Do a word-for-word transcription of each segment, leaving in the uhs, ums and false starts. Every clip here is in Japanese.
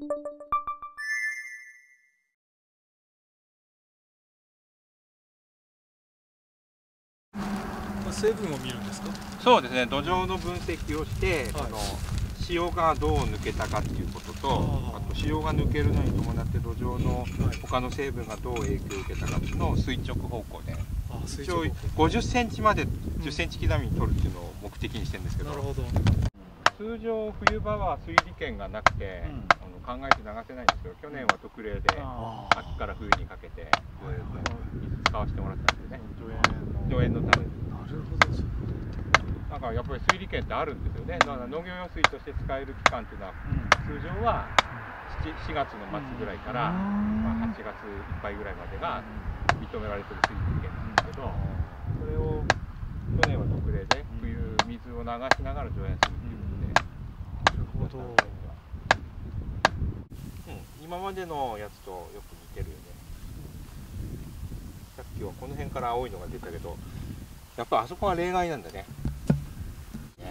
成分を見るんですか？ そうですね、土壌の分析をして、はい、あの潮がどう抜けたかっていうことと、あと潮が抜けるのに伴って土壌の他の成分がどう影響を受けたかっていうのを垂直方向で、一応ごじゅっセンチまでじゅっセンチ刻みに取るっていうのを目的にしてるんですけど、なるほど。通常冬場は水利権がなくて、うん、あの考えて流せないんですけど、去年は特例で秋から冬にかけて水使わせてもらったんですよね、助塩のために。なるほど。だからやっぱり水利権ってあるんですよね。だから農業用水として使える期間っていうのは、通常はしがつの末ぐらいから、まあ、はちがついっぱいぐらいまでが認められてる水利権なんですけど、それを去年は特例で冬水を流しながら助塩するっていうことで。なるほど。うん、今までのやつとよく似てるよね。さっきはこの辺から青いのが出たけど、やっぱあそこは例外なんだね。ね。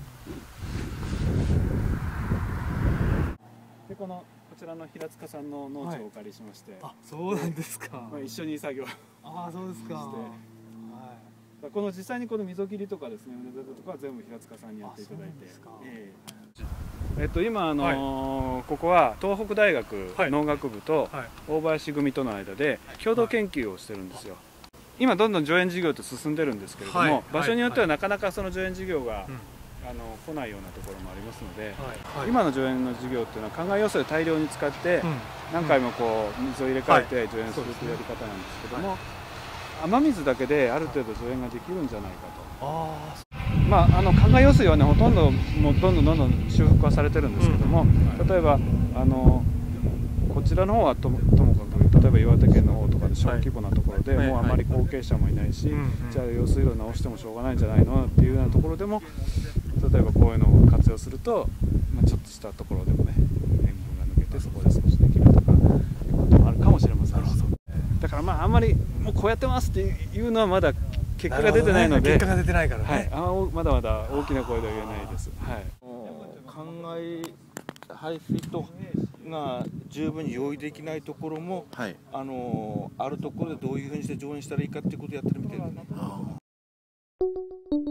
でこのこちらの平塚さんの農地をお借りしまして、はい、 あ、そうなんですか。 まあ一緒に作業ああ、そうですか。して、 はい、この実際にこの溝切りとかですね、畝立てとかは全部平塚さんにやっていただいて。えー、えっと今あのーはい、ここは東北大学農学部と大林組との間で共同研究をしてるんですよ。今どんどん助塩事業って進んでるんですけれども、はい、場所によってはなかなかその助塩事業が、うん、あの来ないようなところもありますので、はいはい、今の助塩の事業っていうのは灌漑用水を大量に使って、うん、何回もこう水を入れ替えて助塩するというやり方なんですけども、はい、雨水だけである程度助塩ができるんじゃないかと。あまあ、あの灌漑用水はねほとんどもうどんどんどんどん修復はされてるんですけども、うん、例えばあのこちらの方はともともかく例えば岩手県の方とかで小規模なところで、はい、もうあまり後継者もいないし、はい、じゃあ用水路直してもしょうがないんじゃないのっていうようなところでも例えばこういうのを活用すると、まあ、ちょっとしたところでもね塩分が抜けてそこで少しできるとかいうこともあるかもしれません。だからまああんまりもうこうやってますっていうのはまだ結果が出てないので、 結果が出てないからね、 はい、あまだまだ大きな声では言えないです。はい、 灌漑排水とが十分に用意できないところも、はい、あのあるところでどういうふうにして上演したらいいかっていうことをやってるみたいですね。